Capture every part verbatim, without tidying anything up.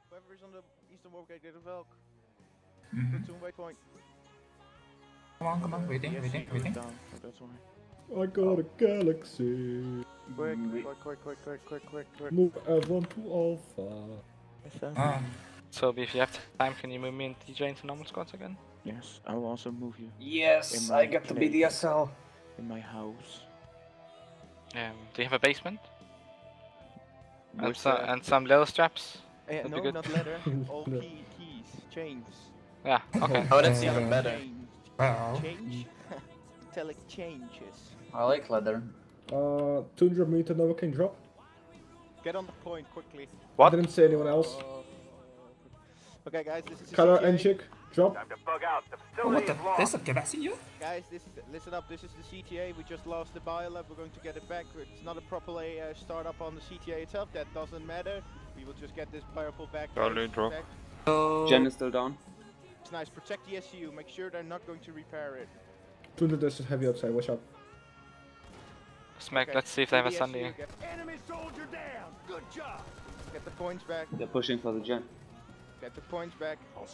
Whoever is on the eastern warp gate, get a Valk. Mm-hmm. Platoon waypoint. Come on, come on, waiting, Yes, waiting, he goes waiting. down, so that's why. I got a galaxy. Quick, quick, quick, quick, quick, quick, quick, quick. Move everyone to Alpha. Ah, So if you have time, can you move me and D J into normal squads again? Yes, I will also move you Yes, In I my get the place. B D S L. in my house. Um, do you have a basement? And, With, so, uh, and some little straps? eh, that'd be no, good. not leather. All No. key, keys, chains. Yeah, okay. Oh, that's Uh, even better. Change. well. Change. Metallic changes. I like leather. Uh, two hundred meter Nova King drop. Get on the point quickly. What? Didn't say anyone else. Uh, okay, guys, this is the Color C T A. and chick. Drop. Oh, what the? There's a galaxy here? Guys, this is, listen up. This is the C T A. We just lost the biolab. We're going to get it back. It's not a proper uh, startup on the C T A itself. That doesn't matter. We will just get this purple back. Totally drop. back. So, Jen is still down. It's nice. Protect the S U. Make sure they're not going to repair it. two hundred is heavy outside. Watch out. Smack, Okay, let's see if they have a the S U, Sunday. Get, enemy soldier down. Good job. Get the points back. They're pushing for the Jen. Get the points back.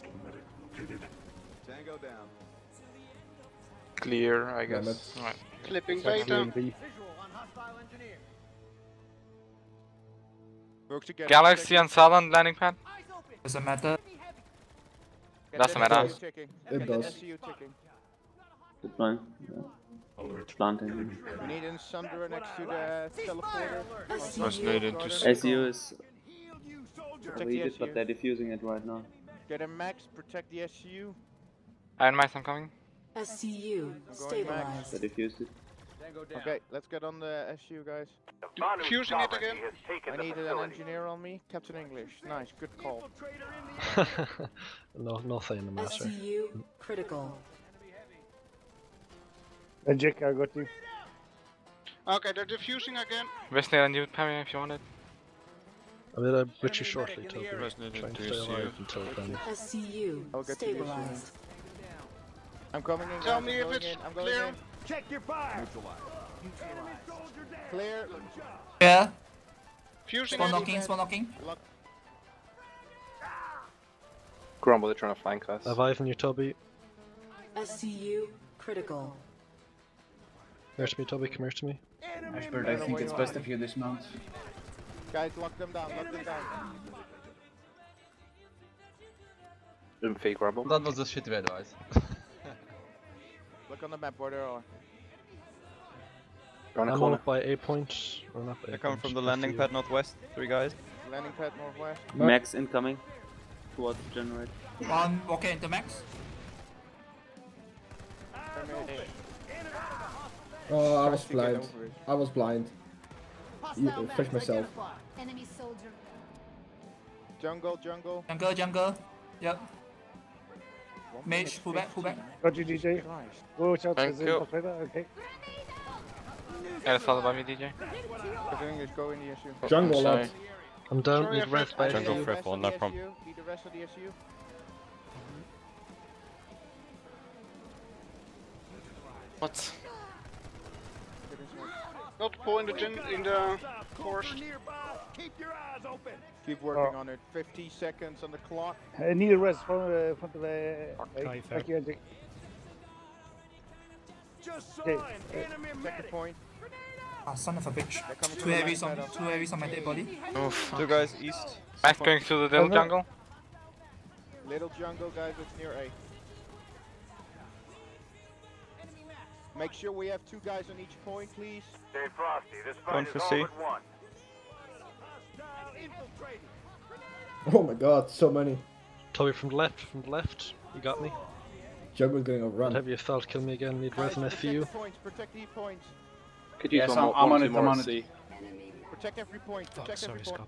Tango down. Clear, I Damn guess. it. Right. Clipping Sorry, beta. B. Visual on hostile engineer. Work together. Galaxy and Southern landing pad? doesn't matter. Get Doesn't that matter. S U ticking. It Get does. that S U ticking. Good plan. Yeah. Planting. We need an Sundra next to the teleporter. Was needed to S U is Protect the overheated, S U. but they're defusing it right now. Get a max. Protect the S U. Iron Mice, I'm coming. S C U going back. They stabilized. defused it. Okay, let's get on the S U, guys. Fusing it again. I need an engineer on me. Captain English. Nice, good call. no, nothing, the S master. C U critical. And Jake, I got you. Okay, they're defusing again. Wesley and you, Perry, if you want it. I mean, I'm with you shortly, Toby. Resident Trying to to stay S U. alive until then. S C U I'll get to the S U. stabilized. I'm coming in. Tell guys. me I'm if going it's in. I'm going clear. in. Check your fire. Clear. Yeah, Fusing spawn it. knocking, spawn knocking. Lock. Grumble, they're trying to flank us. Revive you, Toby. S C U critical. Come here to me, Toby, come here to me. Ashbird, I think it's best if you dismount. Guys, lock them down. Lock them down. Didn't fake Grumble. That was a shitty advice. Look on the map where they are. Around the I'm corner. up by eight points. Or not by They're eight coming points, from the by landing three. pad northwest. Three guys. Landing pad northwest. No. Max incoming. Towards the generator. One walking into max. Oh, I was Try to get blind. over it. I was blind. You, uh, fish myself. Enemy soldier. Jungle, jungle. Jungle, jungle. Yep. One Mage, minute pull back, pull back. fifteen. Got you, D J. Christ. Watch out, Thank there's you. a infiltrator. Okay. Yeah, followed by me, D J. Captain English, go in the S U. Jungle Sorry. lot. I'm down, Sorry, need I res forgot- by Need a the few. rest of the S U. Need the rest of the S U. What? Get inside. Not pull in the gen in the forest. Keep your eyes open. Keep working Oh. on it. fifty seconds on the clock. I need a rest from uh, front of the. Okay, fair. Thank you, Jake. Just saw Okay. an enemy Check the medic. point. Ah, son of a bitch. They're coming Two from the heavies on, landing pad. two heavies on my dead body. Oh, fuck. Two guys east. Max going through the little Okay. jungle. Little jungle, guys. It's near A. Make sure we have two guys on each point, please. Stay frosty. This One for C. one. Oh my god, so many. Toby from the left, from the left. You got me. Jungle's getting I'll overrun. have you assault kill me again, need Guys, res and F protect U. the points. Protect the points. Could use Yes, one I'm- more, I'm one, on two it, I'm more on at it. C. Protect every point. Fuck, Protect sorry, every point. Scott.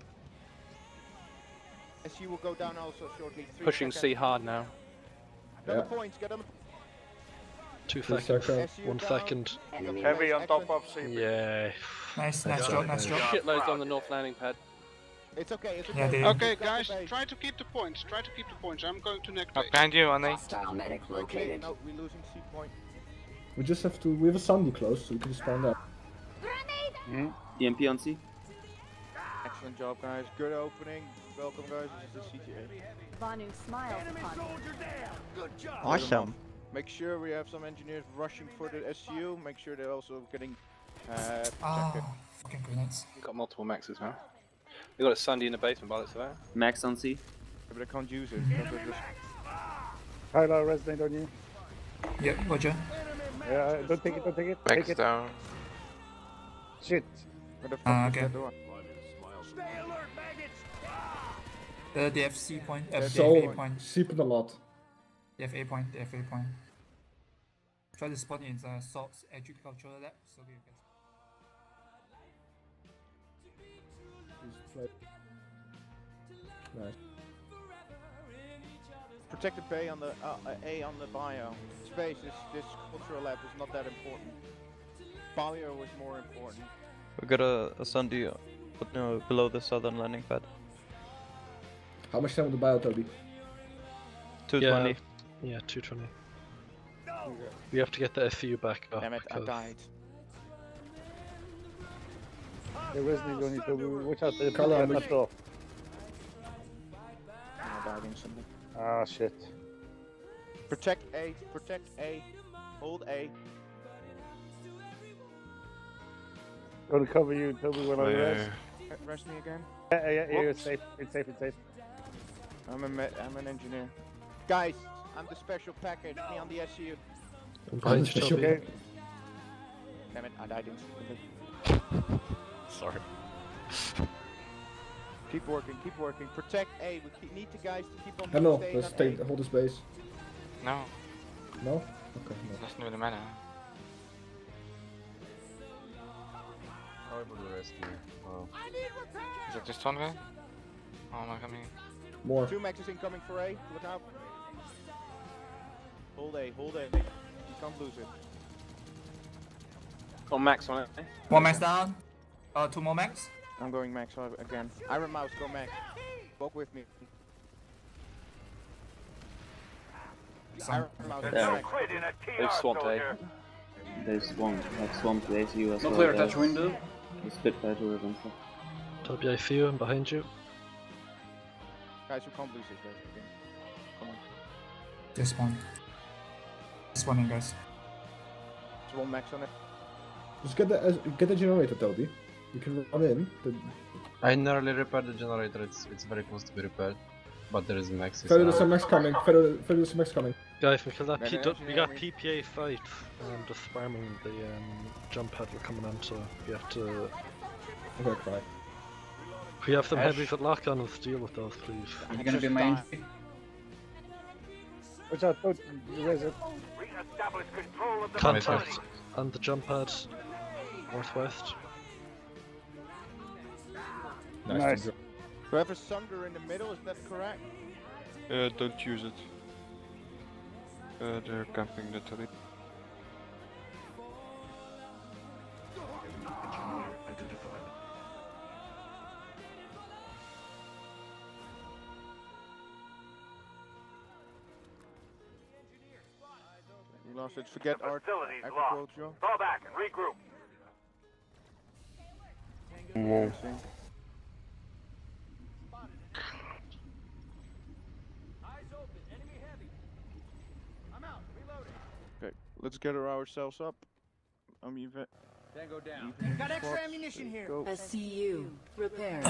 S U will go down also shortly. Three Pushing seconds. C hard now. Get on Yeah. the points. Get on the Two Three seconds. seconds. S U One down. second. Heavy on top of C. Yeah. Nice, nice job, nice job. Shitloads on the north landing pad. It's okay. It's okay. Yeah, they- Okay, Grab the guys, base. try to keep the points. Try to keep the points. I'm going to neck Oh, base. behind you, on A. Hostile medic Okay, no, we're losing C point. We just have to. We have a Sandy close, so we can just spawn there. E M P on C. Next Excellent job, guys. Good opening. Welcome, guys. This is the C T A. Vanu smiles upon me. Good job. Awesome. Make sure we have some engineers rushing for the S C U. Make sure they're also getting. Uh, Ah, checker. fucking grenades. Got multiple maxes now. We got a Sandy in the basement by the way. Max on C. Yeah, but I can't use it. because they're just- Kylo, resonate on you. Yep, roger. Yeah, don't take it, don't take it. Max Take it. down. Shit. Where the fuck Ah, is okay. that door? Stay alert, maggots. Uh, they have C point. Uh, they have So, A point. seeping a lot. They have A point. They have A point. Try to spawn in the Salt's agricultural lab. So we can. Nice. Protected bay on the uh, uh, A on the bio. Space, this, this cultural lab is not that important. Bio is more important. We got a, a Sunday uh, but no, below the southern landing pad. How much time on the bio, Toby? two Yeah, twenty. yeah, two twenty. We have to get the S U back up. Damn it, I because- died. They resonate on you, Toby. Watch out, they're Kylo, not I'm left off. I died instantly. Ah, shit. Protect A, protect A, hold A. Gonna cover you, Toby, when I rest. Uh, Rest me again. Yeah, yeah, yeah, yeah, Whoops. it's safe, it's safe, it's safe. I'm a me I'm an engineer. Guys, I'm the special package. Me on the S U. I'm behind you, Special Toby. Okay. Damn it, I died instantly. Sorry. Keep working, keep working. Protect A. We keep, need the guys to keep on I know, staying let's on take A. hold this base. No, No? Okay, no. doesn't really matter. How about the rest here? Wow. Is it this one guy? Oh my god, me. More. Two maxes incoming for A. Look out. Hold A, hold A. You can't lose it. Got Max on it. eh? One max down. Uh, two more max. I'm going max uh, again. Iron Mouse, go max. Walk with me. Iron Mouse, go There. max. Quit in a T They've R, swamped A. soldier. They swamped, like swamped the A C U as well. clear there. touch window. The Spitfire turret and stuff. Toby, I see you. I'm behind you. Guys, we can't lose this guys. Okay. Come on. This one. This one in, guys. There's one max on it. Just get the uh, get the generator, Toby. You can run in. The... I nearly repaired the generator, it's it's very close to be repaired. But there is a max. Fedor, there's some max coming. Fedor, Fedor, there's some max coming. Guys, we killed that. Got P an we engineer got on me. P P A fight. Um, just farming the um, jump pad we're coming on, so we have to. I'm gonna cry. We have some Ash. heavies at lock on. Let's deal with those, please. You're gonna be my engineer. Watch out, Toby, you res it. Re-establish control of the Contact facility. on the jump pad northwest. Nice. Nice. job. We have a Sunder in the middle, is that correct? Uh, don't use it. Uh, they're camping the turret. We lost it. Forget The our facility's lost. agricultural. Fall back and regroup. Okay, let's get ourselves up. I'm even. Tango down. Got extra ammunition here. Go. S C U repaired.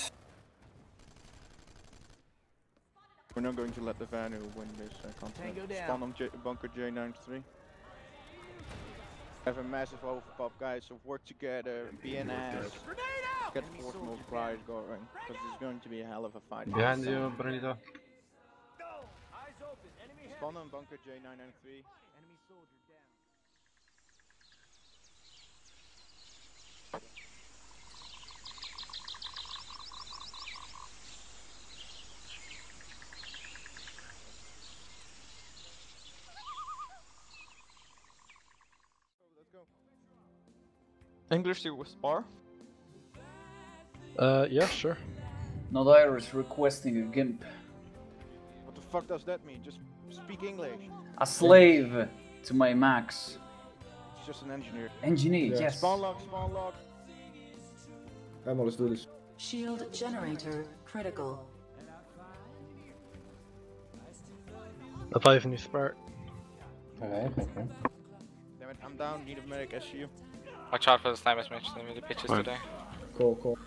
We're not going to let the Vanu win this uh, contest. Tango down. Spawn on J bunker J ninety-three. Have a massive overpop, guys. So work together, be an ass. Get the force multipliers going, because it's going to be a hell of a fight. Behind you, Bernito. Spawn on bunker J nine ninety-three. Enemy soldier down. Let's go. English to spar? Uh, yeah, sure. Nodiris requesting a gimp. What the fuck does that mean? Just speak English. A slave to my Max. It's just an engineer. Engineer, Yeah. yes. Spawn log, spawn log. Come on, let's do this. Shield generator critical. A five new spark. Okay, thank you. Damn it, I'm down. Need a medic. S C U. Watch out for the snipers, Mitch. They really pitches Right. today. Cool, cool.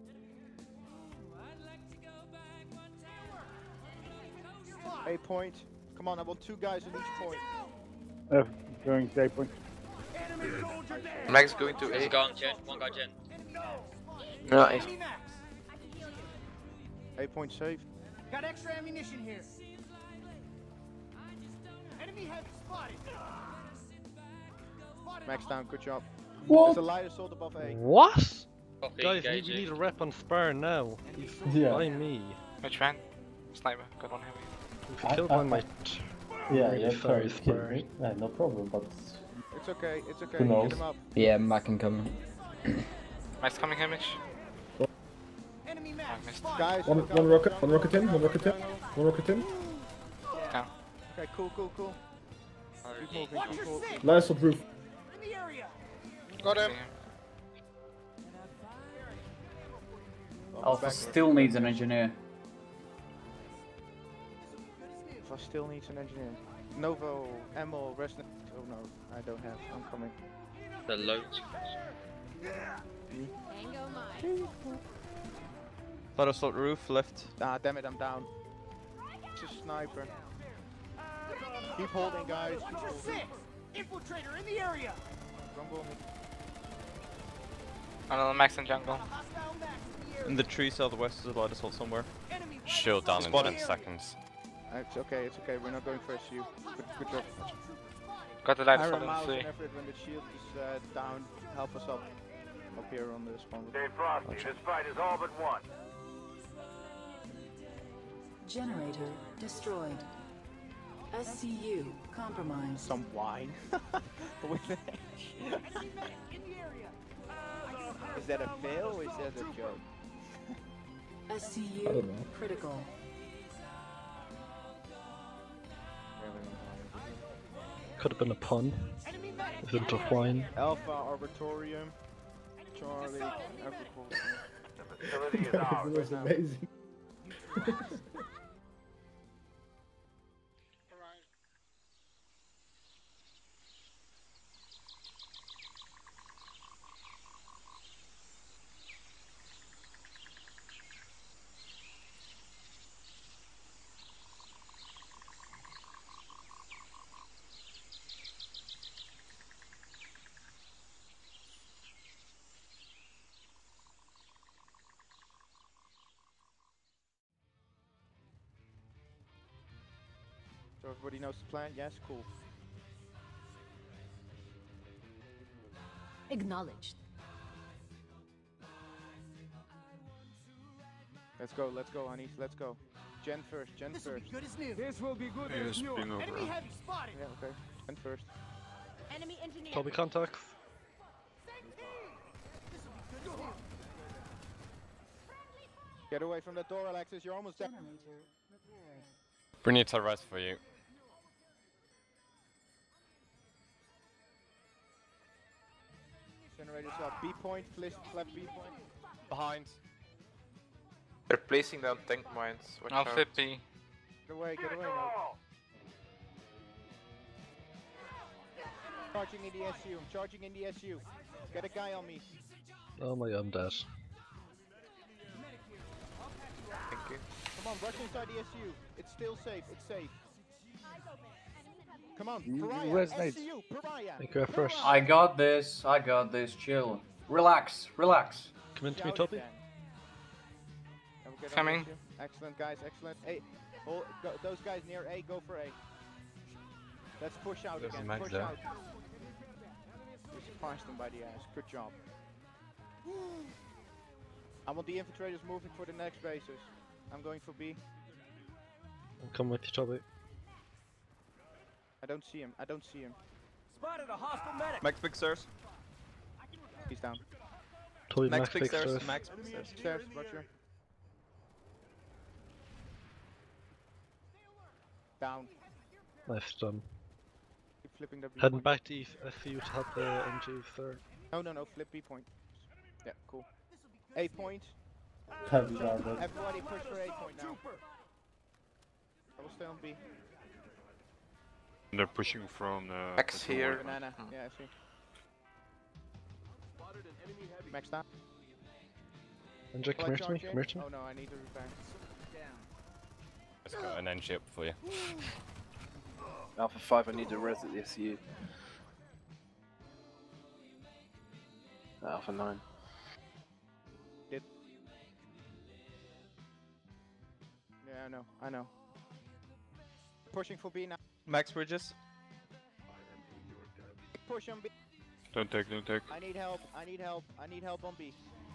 A point. Come on, I want two guys on each point. Uh, going to A point. Max going to A. Gone, Gen. One guy, Gen. Nice. A point safe. Got extra ammunition here. Enemy heavy spotted. Max down. Good job. What? There's a light assault above A. What? Okay, Guys, we, engage we it. need a rep on Spar now. He's Yeah. by me. Which one? Sniper. Got one heavy. If you I- kill I- one, I- might. Yeah, really yeah, sorry, sorry, kidding Spar. me. Yeah, no problem, but It's okay. It's okay. Who knows? Get him up. Yeah, Mac can come. Max coming here, Mitch. Enemy I max missed. spotted. Guys, one, look out, one look rocket, out, one look rocket in, out, one look rocket in, out. one rocket in. Down. Okay, cool, cool, cool. Keep moving, Watch keep your moving. six. Last on roof. In the area. Got him. Alpha still needs an engineer. Alpha still needs an engineer. Novo, Emil, Resnet. Oh no, I don't have. I'm coming. The loads. Tango mine. Let us roof left. Ah, damn it, I'm down. It's a sniper. Keep holding, guys. Keep Watch your holding. six. Infiltrator in the area. Rumble me. Another Max in jungle. Hostile max in the area. In the tree southwest is a light assault somewhere. Enemy Shield down in Spotted. ten seconds. Uh, It's okay, it's okay. We're not going for S U. Good, good job. Got the light Iron assault on Mouse C. and Everett, when the shield is uh, down, help us up. Up here on the spawn. Stay frosty. This fight is all but won. Generator destroyed. S C U compromised. Some wine. With an Enemy medic in the area. Is that a fail or is that a joke? S C I U don't know. critical. Could have been a pun. Enemy medic. Is it a wine? Alpha, Arbitorium, Charlie, Agriculture. The facility is ours. That was amazing. So everybody knows the plan? Yes, cool. Acknowledged. Let's go, let's go, honey, let's go. Gen first, Gen This will first. be good as new. This will be good Yes, as new. being over. Enemy heavy spotted. Yeah, okay. Gen first. Enemy engineer. Toby contacts. Get away from the door, Alexis, you're almost there. Generator repaired. We need to rest for you. Generators up. B point, list, left B point. Behind. They're placing down tank mines. Watch I'll out. flip B. Get away, get away now. Charging in the S U, I'm charging in the S U. Get a guy on me. Oh my god, I'm dead. Thank you. Come on, rush inside the S U. It's still safe, it's safe. Come on, Pariah, Resonate. S C U, Pariah. Thank you, first. I got this, I got this, chill. Relax, relax. Come into me, Shout Toby. again. And we'll get on Coming. S U. Excellent, guys, excellent. Hey, all, go, those guys near A, go for A. Let's push out There's a again, Max push there. out. We surprised them by the ass, good job. I want the infiltrators moving for the next bases. I'm going for B. I'll come with you, Toby. I don't see him, I don't see him. Spotted a hostile medic. Max big stairs. He's down. Toby, Max Max, big stairs. fixers. Max big stairs. Stairs, Roger. Down. Nice done. Keep flipping the B Heading point. back to E F U to help the M Gs there. No, no, no, flip B point. Yeah, cool. A point. Heavy guarded. Everybody push for A point now. I will stay on B. They're pushing from uh, Max from here. Banana. Yeah, I see. Max down. Andrej, come here to me, come here to me. Oh no, I need to repair. Let's got an engine up for you. Alpha five, I need to res at the S C U. Alpha nine. Did. Yeah, I know, I know. Pushing for B now. Max Bridges. Push on B. Don't take, don't take. I need help, I need help, I need help on B.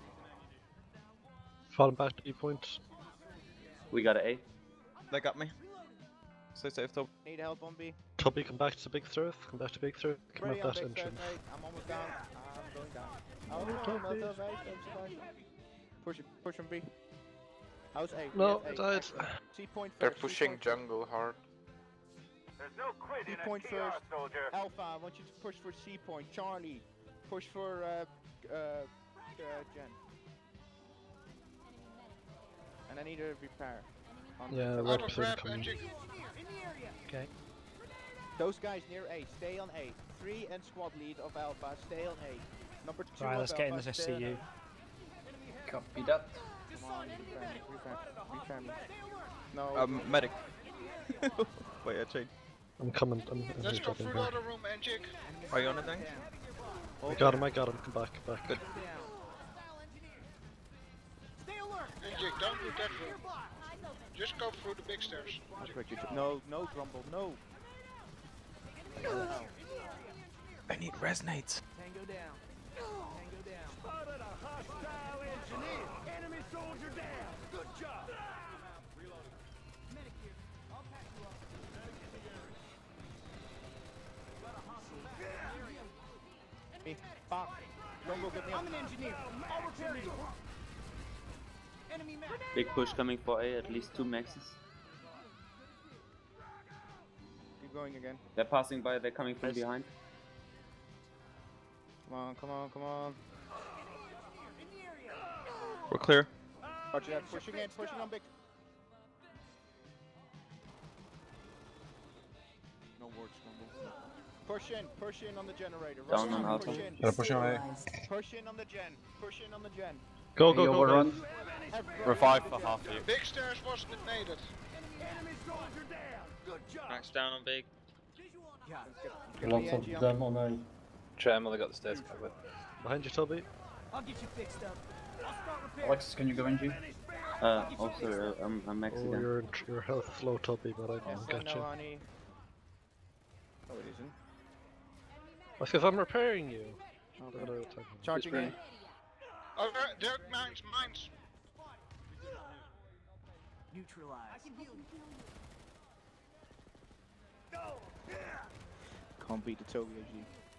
Falling back to B point. We got an A. They got me. Stay safe, Toby. Need help on B. Toby, come back to the big throat. Come back to big throat. Come Ready out on that big engine. third, mate. I'm almost down. I'm going down. Oh, Oh, no, Toby. no, no, no, no. Push it, push on B. How's A? No, Yes, I A. died. Excellent. C point They're first. C pushing point first. jungle hard. There's no quit C in point a T R, first. soldier. Alpha, I want you to push for C point. Charlie, push for uh, uh, uh, Jen. And I need a repair. On Yeah, the- red pin coming. Okay. Those guys near A, stay on A. Three and squad lead of Alpha, stay on A. Number two Right, of let's get in Alpha, this stay on S C U. A. Copy that. Come on, repair me, repair, repair me. No. Um, medic. Wait, I changed. I'm coming. I'm, I'm Let's here, go dropping through here. the other room, Enjik. Are you on it then? I got him, I got him. Come back, come back. Good. Enjik, don't do that room. Just go through the big stairs. No, no, Grumble, no. I need resonates. Tango down. Tango down. Spotted a hostile engineer. Enemy soldier down. Good job. Medic here. I'll pack you up. Me, Bach. Grumble, get me up. I'm an engineer. I'll repair you. Enemy map. Big push coming for A, at least two maxes. Keep going again. They're passing by, they're coming from Yes. behind. Come on, come on, come on. We're clear. Roger that, pushing in, pushing on big. No words, Grumble. Push in, push in on the generator. Down Rush on in, Alpha. push in. Gotta push on A. Push in on the gen, push in on the gen. Go, go, go, go. Everybody Revive on for the half gen. of you. Big stairs wasn't needed. Enemy soldier down. Good job. Max down on big. Get Lots the of edgy on them on A. Tram, they got the stairs covered. Behind you, Toby. I'll get you fixed up. I'll start repairing. Alexis, can you go in, G? Uh, also, uh, I'm, I'm max Oh, again. you're in your health low, Toby, but I Yes, don't I get you. know, honey. Oh, it isn't. That's because I'm repairing you. Okay. But, uh, time. Charging in. Oh, there, there, mines, mines. Neutralize. I can heal you. Can't beat the Tokyo G.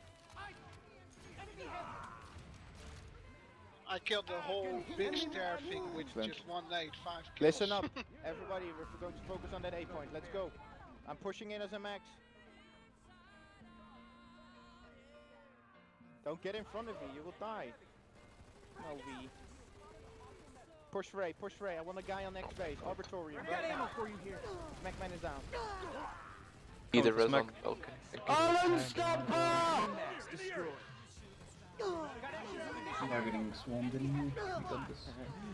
I killed the whole big stair thing with Excellent. just one nade, five kills. Listen up, everybody, we're going to focus on that A point. Let's go. I'm pushing in as a max. Don't get in front of me, you will die. No, V. Push for A, push for A. I want a guy on next base. Arbitorium, I've got right ammo now. for you here. MacMan is down. Either Oh, res smack. on balcony. Max destroyed. They're getting swarmed in here. You got this.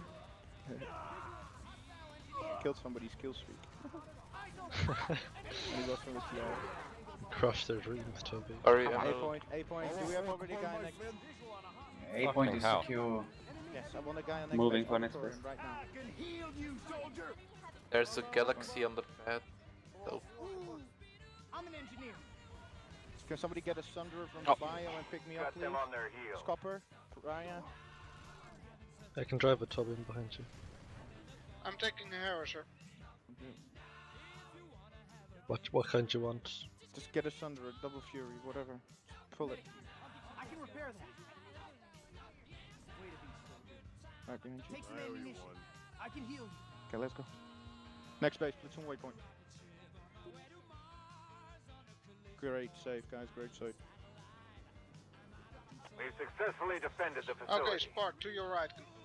Killed somebody's kill streak. And he lost from the T R. Crush their dreams, Toby. Hurry, A ammo. point, A point. Do we have already a guy next? A point Fucking is hell. secure. Yes, I want a guy on next Moving base. for next Arbitorium base. right now. I can heal you, soldier. There's a galaxy on the pad. Oh. I'm an engineer. Can somebody get a Sunderer from Oh. the bio and pick me up, Got please? them on their heels. Scopper, Raya. I can drive it, Toby, I'm behind you. I'm taking a Harriser. What what kind you want? Just get a Sunderer, double fury, whatever. Pull it. I can repair that. Wait a beast, soldier. Right behind you. Take some ammunition. I can heal you. Okay, let's go. Next base, platoon waypoint. Great save, guys, great save. We've successfully defended the facility. Okay, Spark, to your right.